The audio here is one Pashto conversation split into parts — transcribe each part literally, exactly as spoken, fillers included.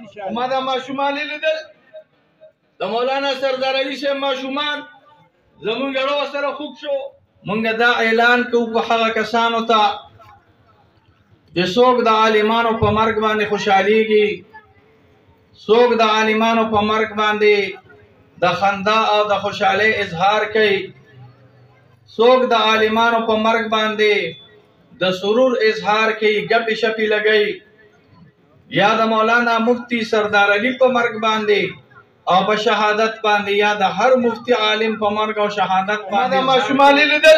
ما دا ماشومان لیدل د مولانا سردار علي صاحب ماشومان زمونږ روح سره خوږ شو. مونږ دا اعلان کوو په هغه کسانو ته چې څوک د عالمانو په مرګ باندې خوشحالیږي، څوک د عالمانو په مرګ باندې د خندا او د خوشحالۍ اظهار کوي، څوک د عالمانو په مرګ باندې د سرور اظهار کوي، ګپې شپې لګوي، یا د مولانا مفتی سردار علي په مرګ باندې او په شهادت باندې یا د هر مفتی عالم په مرګ او شهادت باندې ماشومان لیدل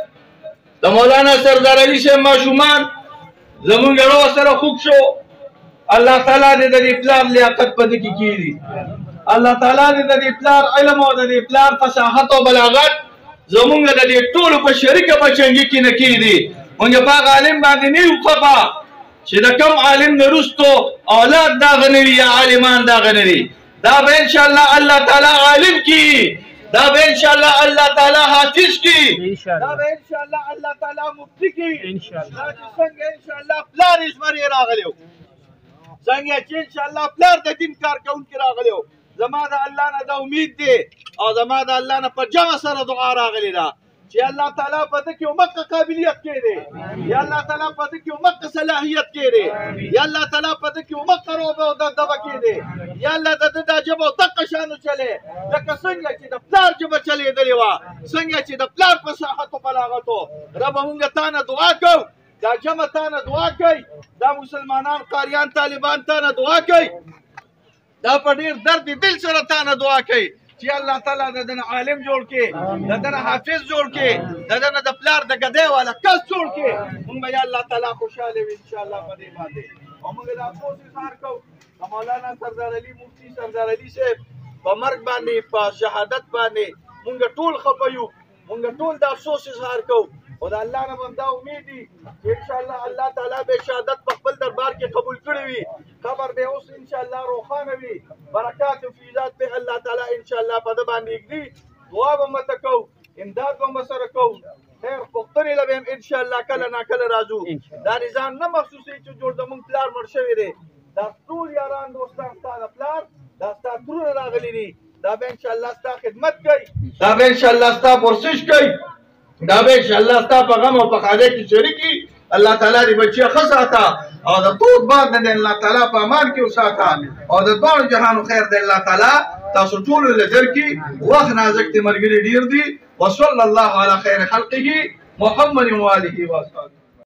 د مولانا سردار علي صاحب ماشومان زمونږ روح سره خوږ شو. الله تعالی دې د دې پلار لیاقت په دې کې کړي، الله تعالی دې د دې پلار علم او د دې پلار فصاحت او بلاغت زمونږ د دې ټولو په شریکه بچنګي کې نه کېږي. مونږ په هغه عالم باندې نه یو خفه چې د کوم عالم نه وروستو اولاد دغه نه وي یا عالمان دغه نه وي. دا به انشاءالله الله تعالی عالم کی، دا به انشاءالله الله تعالی حافظ کی، دا به انشاءالله الله تعالی مفتی کی. دا چې څنګه انشاءالله پلار یې زمری راغلی و، څنګه چې انشاءالله پلار د دین کار کوونکی راغلی و، زما د الله نه د امید دی او زما د الله نه په جمع سره دعا راغلی ده چې الله تعالی په دې کې عمق قابلیت کړي، یا الله تعالی په دې کې عمق صلاحیت کړي، یا الله تعالی په دې کې عمق روب او دغه کړي، یا الله د دې د جبو دغه شانو چلے لکه څنګه چې د پلار جبه چلے دی وا، څنګه چې د پلار په صحت او بلاغت رب موږ ته نه دعا کو، دا جمع ته نه دعا کوي، دا مسلمانان قاریان طالبان ته نه دعا کوي، دا په ډیر درد دل سره ته نه دعا کوي چې الله تعالی د دې عالم جوړ کړي، د دې حافظ جوړ کړي، د دې د پلار د ګدې والا کس جوړ کړي. موږ به الله تعالی خوشاله وي ان شاء الله په دې باندې. او موږ دا افسوس اظهار کوو مولانا سردار علي مفتی سردار علي صاحب په مرګ باندې په شهادت باندې موږ ټول خفه یو، موږ ټول دا افسوس اظهار کوو او د الله نه هم دا امید دي چې ان شاء الله الله تعالی به شهادت په خپل دربار کې قبول کړي وي، خبر به اوس ان شاء الله روښانه وي، برکات او فیضات به الله تعالی ان شاء الله په دې باندې کړي. دعا به مت کوو، امداد به مسره کوو، خیر پختنې له هم ان شاء الله کله نا کله راځو. دا نظام نه مخصوصي چې جوړ زموږ پلار مړ شوی دی، دا ټول یاران دوستان ستا د پلار دا ستا ترونه راغلي دي، دا به ان شاء الله ستا خدمت کوي، دا به ان شاء الله ستا پرسش کوي، دا به ان شاء الله ستا په غم او په ښادۍ کې شریکي. الله تعالی دې بچي ښه ساته او د توت باد نه الله تعالی په امان کې وساته او د دواړو جهانو خیر دی الله تعالی تاسو ټول له درکې. وخت نازک دی، ملګري ډیر دي. وصلی الله علی خیر خلقه محمد و آله و اصحابه.